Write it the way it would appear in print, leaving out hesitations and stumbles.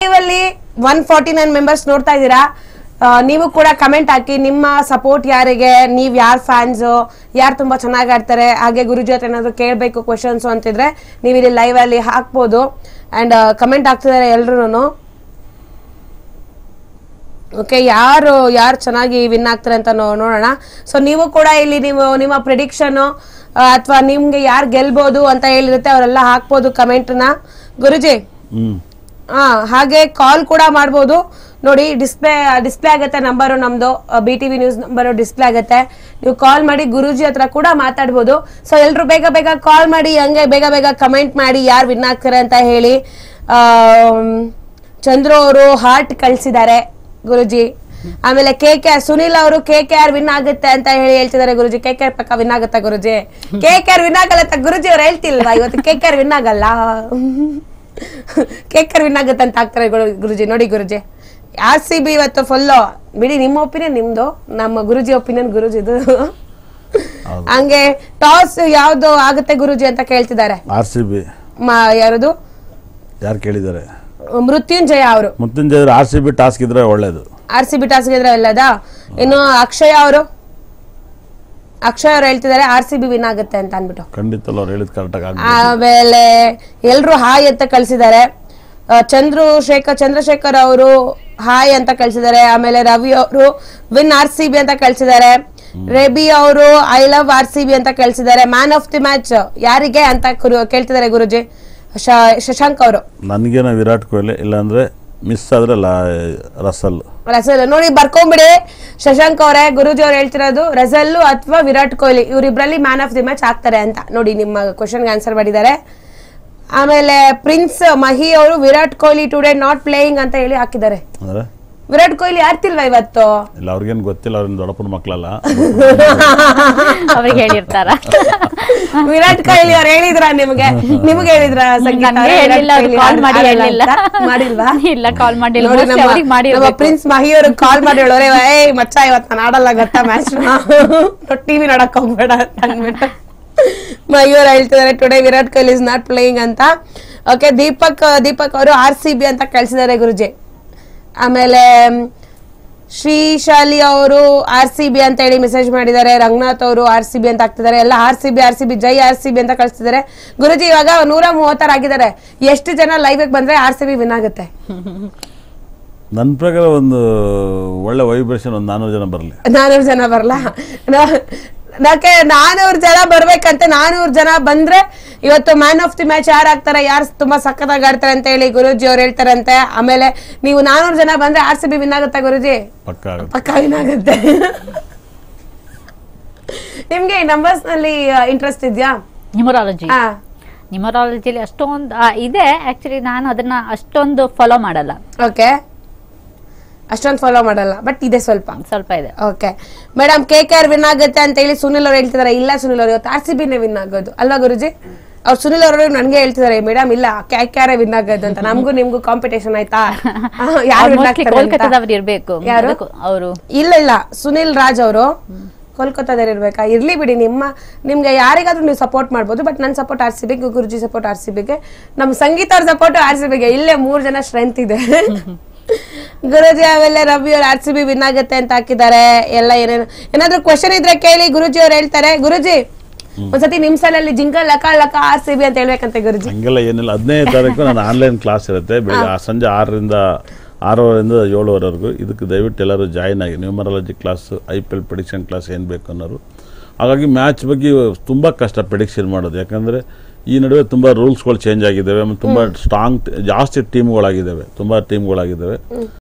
Live ಅಲ್ಲಿ 149 members ನೋಡ್ತಾ ಇದ್ದೀರಾ. ನೀವು ಕೂಡ ಕಮೆಂಟ್ ಹಾಕಿ ನಿಮ್ಮ ಸಪೋರ್ಟ್ ಯಾರಿಗೆ, ನೀವ್ ಯಾರ್ ಫ್ಯಾನ್ಸ್, ಯಾರು ತುಂಬಾ ಚೆನ್ನಾಗಿ ಆಡ್ತಾರೆ, ಹಾಗೆ ಗುರುಜಿ ಹತ್ರ ಏನಾದ್ರು ಕೇಳ್ಬೇಕು ಕ್ವಶನ್ಸ್ ಅಂತಿದ್ರೆ ನೀವು ಇಲ್ಲಿ ಲೈವ್ ಅಲ್ಲಿ ಹಾಕ್ಬೋದು. ಅಂಡ್ ಕಮೆಂಟ್ ಹಾಕ್ತಿದ್ದಾರೆ ಎಲ್ರು. ಓಕೆ, ಯಾರು ಚೆನ್ನಾಗಿ ವಿನ್ ಆಗ್ತಾರೆ ಅಂತ ನೋಡೋಣ. ಸೊ ನೀವು ಕೂಡ ಇಲ್ಲಿ ನೀವು ನಿಮ್ಮ ಪ್ರಿಡಿಕ್ಷನ್ ಅಥವಾ ನಿಮ್ಗೆ ಯಾರು ಗೆಲ್ಬಹುದು ಅಂತ ಹೇಳಿರುತ್ತೆ ಅವರೆಲ್ಲ ಹಾಕ್ಬೋದು ಕಮೆಂಟ್ ನ. ಗುರುಜಿ ಹಾಗೆ ಕಾಲ್ ಕೂಡ ಮಾಡ್ಬೋದು. ನೋಡಿ ಡಿಸ್ಪ್ಲೇ ಆಗುತ್ತೆ ನಂಬರ್, ನಮ್ದು BTV ನ್ಯೂಸ್ ನಂಬರ್ ಡಿಸ್ಪ್ಲೇ ಆಗುತ್ತೆ. ನೀವು ಕಾಲ್ ಮಾಡಿ ಗುರುಜಿ ಹತ್ರ ಕೂಡ ಮಾತಾಡ್ಬೋದು. ಸೊ ಎಲ್ರು ಬೇಗ ಕಾಲ್ ಮಾಡಿ, ಹಂಗೆ ಬೇಗ ಕಮೆಂಟ್ ಮಾಡಿ ಯಾರು ವಿನ್ ಆಗ್ತಾರೆ ಅಂತ ಹೇಳಿ. ಚಂದ್ರು ಅವರು ಹಾರ್ಟ್ ಕಳ್ಸಿದ್ದಾರೆ ಗುರುಜಿ. ಆಮೇಲೆ KKR ಸುನಿಲ್ ಅವರು KKR ವಿನ್ ಆಗುತ್ತೆ ಅಂತ ಹೇಳ್ತಿದ್ದಾರೆ ಗುರುಜಿ. KKR ಪಕ್ಕ ವಿನ್ ಆಗುತ್ತಾ ಗುರುಜಿ? KKR ವಿನ್ ಆಗಲ್ಲ ಗುರುಜಿ ಅವ್ರು ಹೇಳ್ತಿಲ್ವಾ ಇವತ್ತು KKR ವಿನ್ ಆಗಲ್ಲ, KKR ವಿನ್ ಆಗುತ್ತೆ ಅಂತ ಆಗ್ತಾರೆ ಗುರುಜಿ. ನೋಡಿ ಗುರುಜಿ, RCB ಇವತ್ತು ಫುಲ್ ಬಿಡಿ, ನಿಮ್ಮ ಒಪಿನಿಯನ್ ನಿಮ್ದು, ನಮ್ಮ ಗುರುಜಿ ಒಪಿನಿಯನ್ ಗುರುಜಿದು. ಹಂಗೆ ಟಾಸ್ ಯಾವ್ದು ಆಗುತ್ತೆ ಗುರುಜಿ ಅಂತ ಕೇಳ್ತಿದ್ದಾರೆ. RCB ಯಾರದು ಯಾರು ಕೇಳಿದ್ದಾರೆ? ಮೃತ್ಯುಂಜಯ ಅವರು. ಮೃತ್ಯುಂಜಯ RCB ಟಾಸ್ಕ್ ಇದ್ರೆ ಒಳ್ಳೇದು. RCB ಟಾಸ್ಕ್ ಇದ್ರೆ ಒಳ್ಳೇದ. ಇನ್ನು ಅಕ್ಷಯ್ ಅವರು ಹೇಳ್ತಿದ್ದಾರೆ RCB ವಿನ್ ಆಗುತ್ತೆ ಅಂತ ಅನ್ಬಿಟ್ಟು. ಖಂಡಿತ ಅವ್ರು ಹೇಳಿದ್ ಕರೆಕ್ಟ್ ಆಗಿ. ಆಮೇಲೆ ಎಲ್ರು ಹಾಯ್ ಅಂತ ಕಳ್ಸಿದ್ದಾರೆ. ಚಂದ್ರಶೇಖರ್ ಅವರು ಹಾಯ್ ಅಂತ ಕಳ್ಸಿದ್ದಾರೆ. ಆಮೇಲೆ ರವಿ ಅವರು ವಿನ್ RCB ಅಂತ ಕಳ್ಸಿದ್ದಾರೆ. ರೇಬಿ ಅವರು ಐ ಲವ್ RCB ಅಂತ ಕಳ್ಸಿದ್ದಾರೆ. ಮ್ಯಾನ್ ಆಫ್ ದಿ ಮ್ಯಾಚ್ ಯಾರಿಗೆ ಅಂತ ಕೇಳ್ತಿದ್ದಾರೆ ಗುರುಜಿ. ಶಶಾಂಕ್ ಅವರು ನನ್ಗೇನ ವಿರಾಟ್ ಕೊಹ್ಲಿ, ಇಲ್ಲಾಂದ್ರೆ ಮಿಸ್ ಆದ್ರೆ ರಸಲ್ ನೋಡಿ ಬರ್ಕೊಂಬಿಡಿ. ಶಶಾಂಕ್ ಅವರೇ, ಗುರುಜಿ ಅವ್ರು ಹೇಳ್ತಿರೋದು ರಸಲ್ ಅಥವಾ ವಿರಾಟ್ ಕೊಹ್ಲಿ ಇವರಿಬ್ರಲ್ಲಿ ಮ್ಯಾನ್ ಆಫ್ ದಿ ಮ್ಯಾಚ್ ಆಗ್ತಾರೆ ಅಂತ. ನೋಡಿ ನಿಮ್ಮ ಕ್ವಶನ್ಗೆ ಆನ್ಸರ್ ಮಾಡಿದ್ದಾರೆ. ಆಮೇಲೆ ಪ್ರಿನ್ಸ್ ಮಹಿ ಅವರು Virat Kohli today not playing ಅಂತ ಹೇಳಿ ಹಾಕಿದ್ದಾರೆ. ವಿರಾಟ್ ಕೊಹ್ಲಿ ಆಡ್ತಿಲ್ವಾ ಇವತ್ತು? ಇಲ್ಲ, ಅವ್ರಿಗೇನು ಗೊತ್ತಿಲ್ಲ, ಅವ್ರ ದೊಡ್ಡಪ್ಪನ ಮಕ್ಕಳಲ್ಲ, ಅವ್ರಿಗೆ ಹೇಳಿರ್ತಾರ. ವಿರಾಟ್ ಕೊಹ್ಲಿ ಅವ್ರು ಹೇಳಿದ್ರ ನಿಮ್ಗೆ ಹೇಳಿದ್ರ? ಮಾಡಿಲ್ವಾ? ಇಲ್ಲ, ಕಾಲ್ ಮಾಡಿಲ್ಲ. ಪ್ರಿನ್ಸ್ ಮಹಿ ಅವ್ರಿಗೆ ಕಾಲ್ ಮಾಡಿ ಹೇಳೋರೆ, ಏಯ್ ಮಚ್ಚ ಇವತ್ತು ನಾನು ಆಡಲ್ಲ ಗೊತ್ತಾ ಮ್ಯಾಚ್, ಟಿವಿ ನೋಡಕ್ ಹೋಗ್ಬೇಡ ಅಂತ ಅಂದ್ಬಿಟ್ಟು ಮಹಿ ಅವ್ರು ಹೇಳ್ತಿದ್ದಾರೆ today Virat Kohli is not playing ಅಂತ. ಓಕೆ, ದೀಪಕ್ ಅವರು RCB ಅಂತ ಕಳ್ಸಿದ್ದಾರೆ ಗುರುಜಿ. ಆಮೇಲೆ ಶ್ರೀಶಾಲಿ ಅವರು RCB ಅಂತ ಹೇಳಿ ಮೆಸೇಜ್ ಮಾಡಿದ್ದಾರೆ. ರಂಗನಾಥ್ ಅವರು RCB ಅಂತ ಹಾಕ್ತಿದ್ದಾರೆ. ಎಲ್ಲ RCB ಜೈ RCB ಅಂತ ಕಳಿಸ್ತಿದ್ದಾರೆ ಗುರುಜಿ. ಇವಾಗ 136 ಆಗಿದ್ದಾರೆ. ಎಷ್ಟು ಜನ ಲೈವ್ ಬಂದ್ರೆ RCB ವಿನ್ ಆಗುತ್ತೆ? ನನ್ನ ಪ್ರಕಾರ ಒಂದು ಒಳ್ಳೆ ವೈಬ್ರೇಷನ್, ಒಂದು 400 ಜನ ಬರಲಿ. 400 ಜನ ಬರಲ್ಲ? 400 ಜನ ಬರ್ಬೇಕಂತೆ. 400 ಜನ ಬಂದ್ರೆ ಇವತ್ತು ಮ್ಯಾನ್ ಆಫ್ ದಿ ಮ್ಯಾಚ್ ಯಾರು ಆಗ್ತಾರೆ, ಯಾರು ತುಂಬಾ ಸಖತ್ತಾಗಿ ಆಡ್ತಾರೆ ಅಂತ ಹೇಳಿ ಗುರುಜಿ ಅವ್ರು ಹೇಳ್ತಾರಂತೆ. ಆಮೇಲೆ ನೀವು 400 ಜನ ಬಂದ್ರೆ RCB ವಿನ್ ಆಗುತ್ತಾ ಗುರುಜಿ? ಪಕ್ಕಾ ವಿನ್ ಆಗುತ್ತೆ. ನಿಮ್ಗೆ ನಂಬರ್ಸ್ ನಲ್ಲಿ ಇಂಟ್ರೆಸ್ಟ್ ಇದೆಯಾ? ನ್ಯೂಮರಾಲಜಿಲಿ ಅಷ್ಟೊಂದು ಇದೆ. ಆಕ್ಚುಲಿ ನಾನು ಅದನ್ನ ಅಷ್ಟೊಂದು ಫಾಲೋ ಮಾಡಲ್ಲ. ಓಕೆ, ಅಷ್ಟೊಂದು ಫಾಲೋ ಮಾಡಲ್ಲ, ಬಟ್ ಇದೆ ಸ್ವಲ್ಪ ಇದೆ. ಓಕೆ ಮೇಡಮ್, KKR ವಿನ್ ಆಗುತ್ತೆ ಅಂತ ಹೇಳಿ ಸುನಿಲ್ ಅವ್ರು ಹೇಳ್ತಿದಾರೆ. ಇಲ್ಲ ಸುನಿಲ್ ಅವ್ರು, ಇವತ್ತು RCB ವಿನ್ ಆಗೋದು ಅಲ್ವಾ ಗುರುಜಿ? ಅವ್ರು ಸುನಿಲ್ ಅವರು ನನ್ಗೆ ಹೇಳ್ತಿದಾರೆ, ಮೇಡಮ್ ಇಲ್ಲ KKR ವಿನ್ ಆಗೋದು ಅಂತ. ನಮಗೂ ನಿಮ್ಗೂ ಕಾಂಪಿಟೇಷನ್ ಆಯ್ತಾ? ಅವರು ಇಲ್ಲ ಸುನಿಲ್ ರಾಜ್ ಅವರು ಕೋಲ್ಕತ್ತಾದಲ್ಲಿ ಇರ್ಬೇಕಾ? ಇರ್ಲಿ ಬಿಡಿ, ನಿಮ್ಗೆ ಯಾರಿಗಾದ್ರೂ ನೀವು ಸಪೋರ್ಟ್ ಮಾಡ್ಬೋದು. ಬಟ್ ನನ್ನ support RCB, Guruji support RCB, ನಮ್ಮ ಸಂಗೀತ ಅವ್ರ ಸಪೋರ್ಟ್ RCB. ಇಲ್ಲೇ 3 ಜನ ಸ್ಟ್ರೆಂತ್ ಇದೆ ಗುರುಜಿ. ಆಮೇಲೆ ರವಿ ಅವ್ರು RCB ವಿನ್ ಆಗುತ್ತೆ ಅಂತ ಹಾಕಿದ್ದಾರೆ. ಎಲ್ಲ ಏನಾದ್ರು ಕ್ವಶನ್ ಇದ್ರೆ ಕೇಳಿ, ಗುರುಜಿ ಅವ್ರು ಹೇಳ್ತಾರೆ. ಗುರುಜಿ ಒಂದ್ಸತಿ ನಿಮ್ ಸಲಲ್ಲಿ ಜಿಂಗಲ್ ಲಕ RCB ಅಂತ ಹೇಳ್ಬೇಕಂತೆ ಗುರುಜಿ. ಹಂಗೆಲ್ಲ ಏನಿಲ್ಲ. 15ನೇ ತಾರೀಕು ನಾನು ಆನ್ಲೈನ್ ಕ್ಲಾಸ್ ಇರುತ್ತೆ, ಸಂಜೆ 6ರಿಂದ 7ವರೆಗೂ. ಇದಕ್ಕೆ ದಯವಿಟ್ಟು ಎಲ್ಲರೂ ಜಾಯಿನ್ ಆಗಿ. Numerology class, IPL prediction class ಏನು ಬೇಕು ಅನ್ನೋರು. ಹಾಗಾಗಿ ಮ್ಯಾಚ್ ಬಗ್ಗೆ ತುಂಬ ಕಷ್ಟ ಪ್ರಿಡಿಕ್ಷನ್ ಮಾಡೋದು, ಯಾಕಂದರೆ ಈ ನಡುವೆ ತುಂಬ ರೂಲ್ಸ್ಗಳು ಚೇಂಜ್ ಆಗಿದ್ದಾವೆ. ತುಂಬ ಜಾಸ್ತಿ ಟೀಮ್ಗಳಾಗಿದ್ದಾವೆ.